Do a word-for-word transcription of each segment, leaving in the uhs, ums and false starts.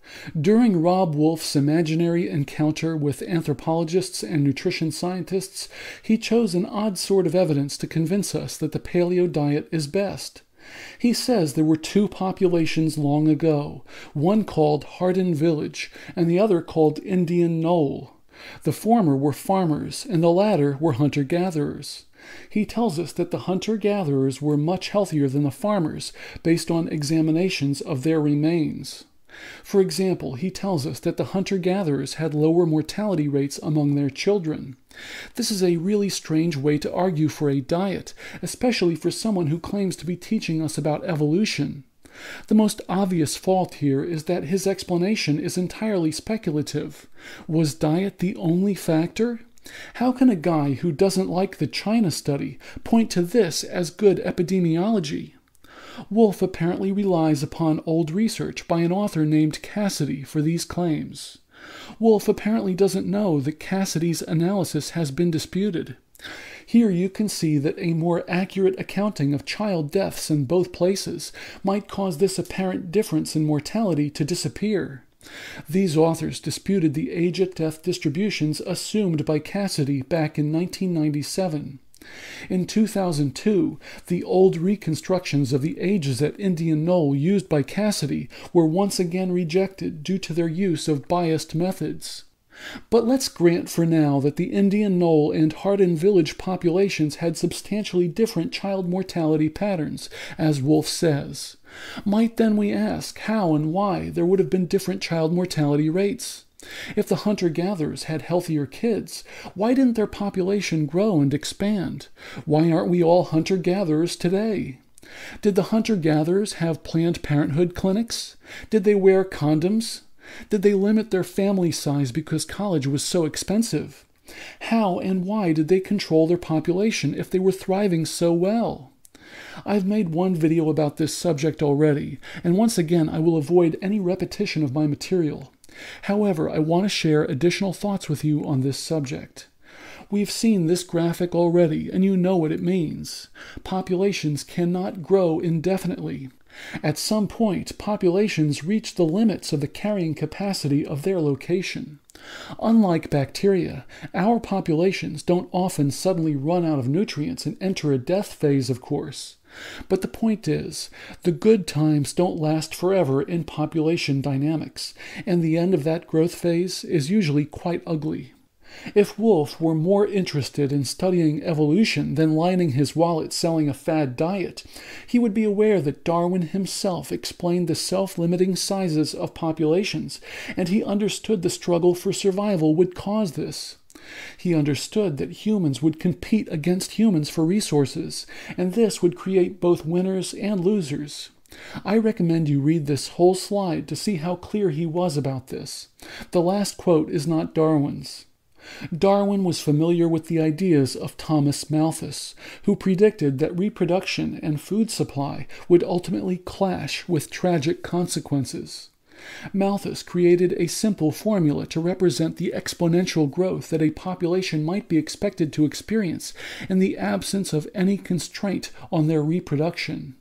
During Rob Wolf's imaginary encounter with anthropologists and nutrition scientists, he chose an odd sort of evidence to convince us that the paleo diet is best. He says there were two populations long ago, one called Hardin Village and the other called Indian Knoll. The former were farmers and the latter were hunter-gatherers. He tells us that the hunter-gatherers were much healthier than the farmers based on examinations of their remains. For example, he tells us that the hunter-gatherers had lower mortality rates among their children. This is a really strange way to argue for a diet, especially for someone who claims to be teaching us about evolution. The most obvious fault here is that his explanation is entirely speculative. Was diet the only factor? How can a guy who doesn't like the China study point to this as good epidemiology? Wolf apparently relies upon old research by an author named Cassidy for these claims. Wolf apparently doesn't know that Cassidy's analysis has been disputed. Here you can see that a more accurate accounting of child deaths in both places might cause this apparent difference in mortality to disappear. These authors disputed the age-at-death distributions assumed by Cassidy back in nineteen ninety-seven. In two thousand two, the old reconstructions of the ages at Indian Knoll used by Cassidy were once again rejected due to their use of biased methods. But let's grant for now that the Indian Knoll and Hardin Village populations had substantially different child mortality patterns, as Wolf says. Might then we ask how and why there would have been different child mortality rates? If the hunter-gatherers had healthier kids, why didn't their population grow and expand? Why aren't we all hunter-gatherers today? Did the hunter-gatherers have Planned Parenthood clinics? Did they wear condoms? Did they limit their family size because college was so expensive? How and why did they control their population if they were thriving so well? I've made one video about this subject already, and once again I will avoid any repetition of my material. However, I want to share additional thoughts with you on this subject. We've seen this graphic already, and you know what it means. Populations cannot grow indefinitely. At some point, populations reach the limits of the carrying capacity of their location. Unlike bacteria, our populations don't often suddenly run out of nutrients and enter a death phase, of course. But the point is, the good times don't last forever in population dynamics, and the end of that growth phase is usually quite ugly. If Wolf were more interested in studying evolution than lining his wallet selling a fad diet, he would be aware that Darwin himself explained the self-limiting sizes of populations, and he understood the struggle for survival would cause this. He understood that humans would compete against humans for resources, and this would create both winners and losers. I recommend you read this whole slide to see how clear he was about this. The last quote is not Darwin's. Darwin was familiar with the ideas of Thomas Malthus, who predicted that reproduction and food supply would ultimately clash with tragic consequences. Malthus created a simple formula to represent the exponential growth that a population might be expected to experience in the absence of any constraint on their reproduction.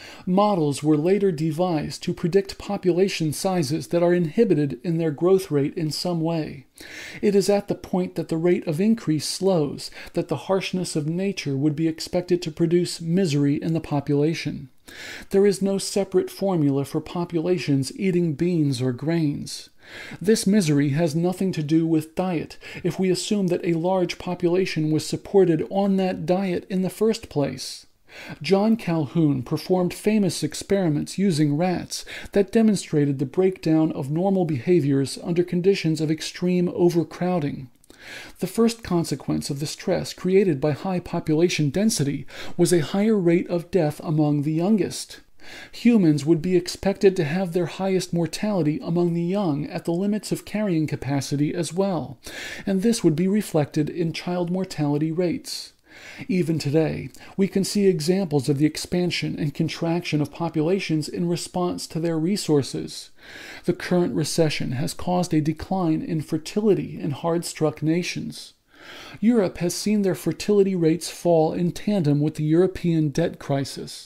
Models were later devised to predict population sizes that are inhibited in their growth rate in some way. It is at the point that the rate of increase slows that the harshness of nature would be expected to produce misery in the population. There is no separate formula for populations eating beans or grains. This misery has nothing to do with diet if we assume that a large population was supported on that diet in the first place. John Calhoun performed famous experiments using rats that demonstrated the breakdown of normal behaviors under conditions of extreme overcrowding. The first consequence of the stress created by high population density was a higher rate of death among the youngest. Humans would be expected to have their highest mortality among the young at the limits of carrying capacity as well, and this would be reflected in child mortality rates. Even today, we can see examples of the expansion and contraction of populations in response to their resources. The current recession has caused a decline in fertility in hard-struck nations. Europe has seen their fertility rates fall in tandem with the European debt crisis.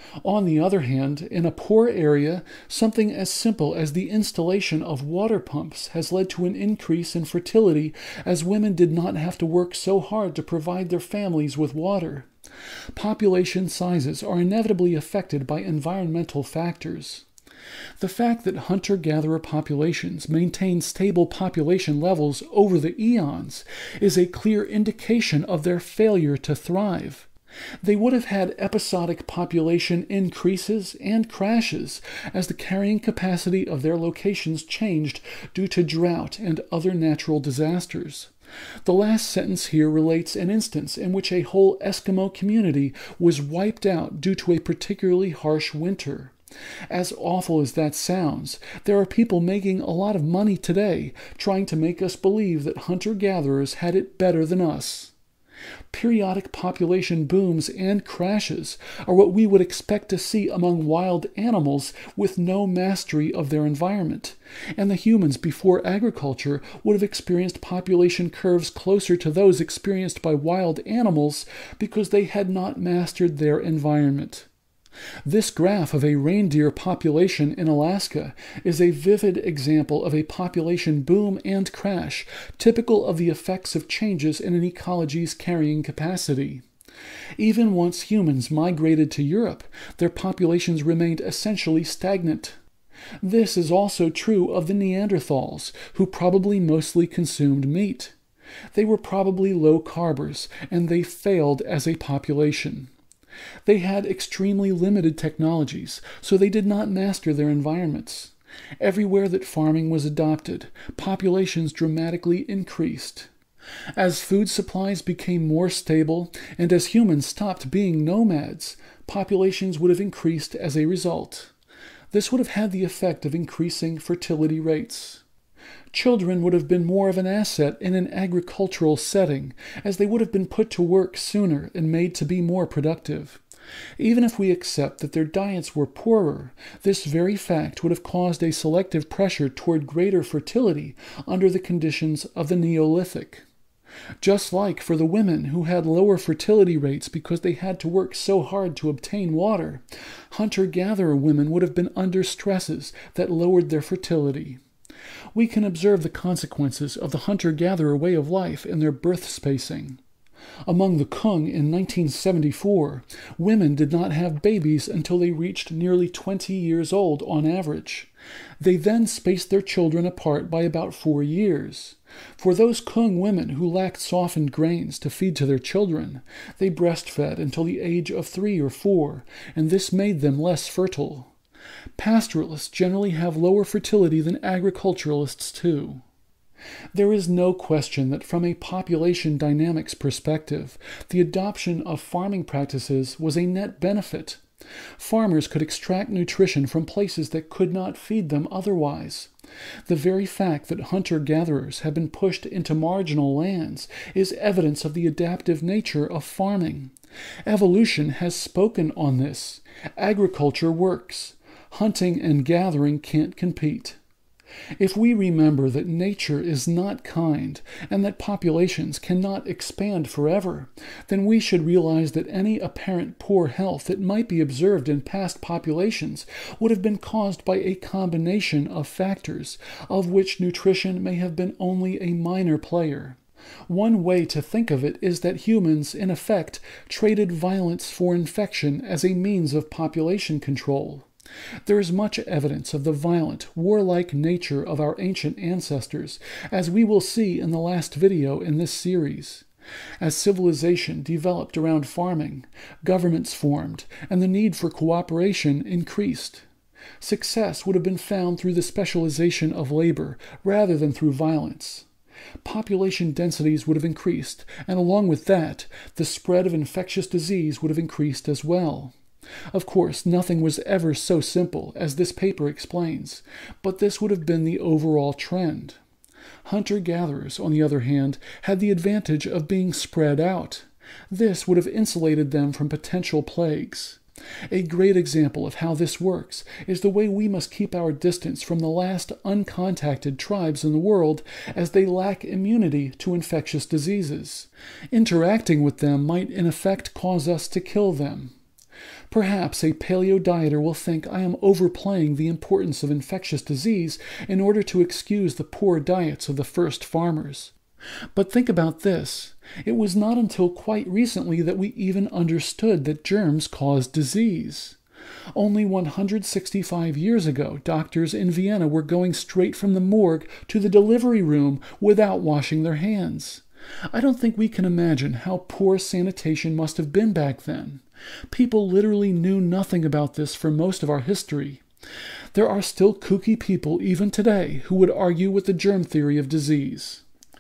On the other hand, in a poor area, something as simple as the installation of water pumps has led to an increase in fertility, as women did not have to work so hard to provide their families with water. Population sizes are inevitably affected by environmental factors. The fact that hunter-gatherer populations maintain stable population levels over the eons is a clear indication of their failure to thrive. They would have had episodic population increases and crashes as the carrying capacity of their locations changed due to drought and other natural disasters. The last sentence here relates an instance in which a whole Eskimo community was wiped out due to a particularly harsh winter. As awful as that sounds, there are people making a lot of money today trying to make us believe that hunter-gatherers had it better than us. Periodic population booms and crashes are what we would expect to see among wild animals with no mastery of their environment, and the humans before agriculture would have experienced population curves closer to those experienced by wild animals because they had not mastered their environment. This graph of a reindeer population in Alaska is a vivid example of a population boom and crash, typical of the effects of changes in an ecology's carrying capacity. Even once humans migrated to Europe, their populations remained essentially stagnant. This is also true of the Neanderthals, who probably mostly consumed meat. They were probably low carbers, and they failed as a population. They had extremely limited technologies, so they did not master their environments. Everywhere that farming was adopted, populations dramatically increased. As food supplies became more stable, and as humans stopped being nomads, populations would have increased as a result. This would have had the effect of increasing fertility rates. Children would have been more of an asset in an agricultural setting, as they would have been put to work sooner and made to be more productive. Even if we accept that their diets were poorer, this very fact would have caused a selective pressure toward greater fertility under the conditions of the Neolithic. Just like for the women who had lower fertility rates because they had to work so hard to obtain water, hunter-gatherer women would have been under stresses that lowered their fertility. We can observe the consequences of the hunter-gatherer way of life in their birth spacing. Among the Kung in nineteen seventy-four, women did not have babies until they reached nearly twenty years old on average. They then spaced their children apart by about four years. For those Kung women who lacked softened grains to feed to their children, they breastfed until the age of three or four, and this made them less fertile. Pastoralists generally have lower fertility than agriculturalists too. There is no question that from a population dynamics perspective, the adoption of farming practices was a net benefit. Farmers could extract nutrition from places that could not feed them otherwise. The very fact that hunter-gatherers have been pushed into marginal lands is evidence of the adaptive nature of farming. Evolution has spoken on this. Agriculture works. Hunting and gathering can't compete. If we remember that nature is not kind and that populations cannot expand forever, then we should realize that any apparent poor health that might be observed in past populations would have been caused by a combination of factors, of which nutrition may have been only a minor player. One way to think of it is that humans, in effect, traded violence for infection as a means of population control. There is much evidence of the violent, warlike nature of our ancient ancestors, as we will see in the last video in this series. As civilization developed around farming, governments formed, and the need for cooperation increased. Success would have been found through the specialization of labor, rather than through violence. Population densities would have increased, and along with that, the spread of infectious disease would have increased as well. Of course, nothing was ever so simple, as this paper explains, but this would have been the overall trend. Hunter-gatherers, on the other hand, had the advantage of being spread out. This would have insulated them from potential plagues. A great example of how this works is the way we must keep our distance from the last uncontacted tribes in the world, as they lack immunity to infectious diseases. Interacting with them might in effect cause us to kill them. Perhaps a paleo dieter will think I am overplaying the importance of infectious disease in order to excuse the poor diets of the first farmers. But think about this. It was not until quite recently that we even understood that germs caused disease. Only one hundred sixty-five years ago, doctors in Vienna were going straight from the morgue to the delivery room without washing their hands. I don't think we can imagine how poor sanitation must have been back then. People literally knew nothing about this for most of our history. There are still kooky people even today who would argue with the germ theory of disease.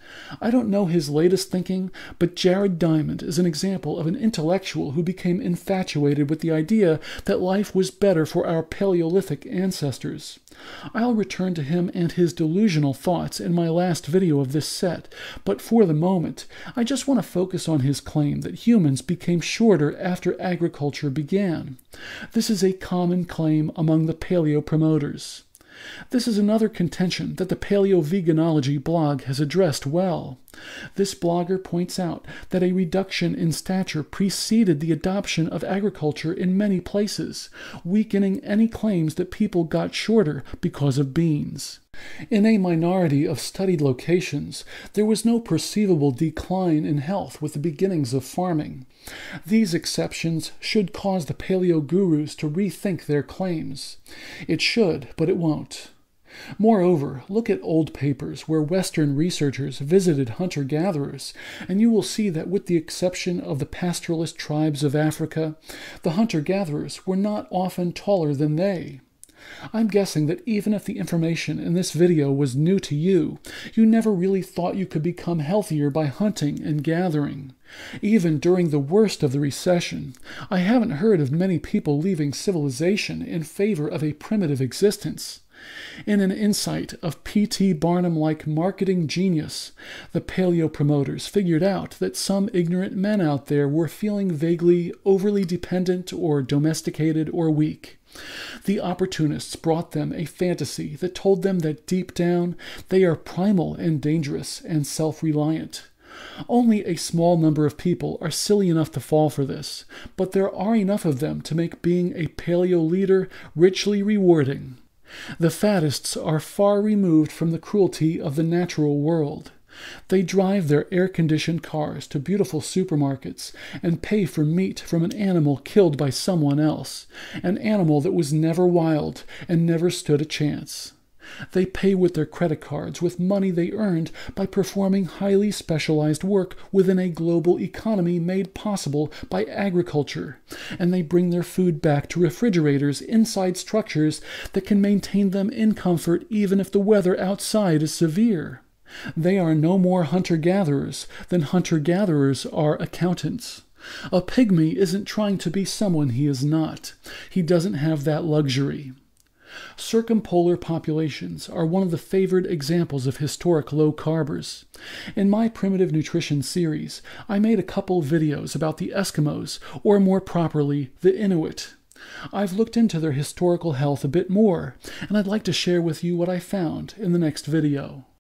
I don't know his latest thinking, but Jared Diamond is an example of an intellectual who became infatuated with the idea that life was better for our Paleolithic ancestors. I'll return to him and his delusional thoughts in my last video of this set, but for the moment, I just want to focus on his claim that humans became shorter after agriculture began. This is a common claim among the paleo promoters. This is another contention that the Paleo-Veganology blog has addressed well. This blogger points out that a reduction in stature preceded the adoption of agriculture in many places, weakening any claims that people got shorter because of beans. In a minority of studied locations, there was no perceivable decline in health with the beginnings of farming. These exceptions should cause the paleo gurus to rethink their claims. It should, but it won't. Moreover, look at old papers where Western researchers visited hunter-gatherers, and you will see that with the exception of the pastoralist tribes of Africa, the hunter-gatherers were not often taller than they. I'm guessing that even if the information in this video was new to you, you never really thought you could become healthier by hunting and gathering. Even during the worst of the recession, I haven't heard of many people leaving civilization in favor of a primitive existence. In an insight of P T Barnum-like marketing genius, the paleo promoters figured out that some ignorant men out there were feeling vaguely overly dependent or domesticated or weak. The opportunists brought them a fantasy that told them that deep down they are primal and dangerous and self-reliant. Only a small number of people are silly enough to fall for this, but there are enough of them to make being a paleo leader richly rewarding. The faddists are far removed from the cruelty of the natural world. They drive their air-conditioned cars to beautiful supermarkets and pay for meat from an animal killed by someone else, an animal that was never wild and never stood a chance. They pay with their credit cards with money they earned by performing highly specialized work within a global economy made possible by agriculture, and they bring their food back to refrigerators inside structures that can maintain them in comfort even if the weather outside is severe. They are no more hunter-gatherers than hunter-gatherers are accountants. A pygmy isn't trying to be someone he is not. He doesn't have that luxury. Circumpolar populations are one of the favored examples of historic low-carbers. In my Primitive Nutrition series, I made a couple videos about the Eskimos, or more properly, the Inuit. I've looked into their historical health a bit more, and I'd like to share with you what I found in the next video.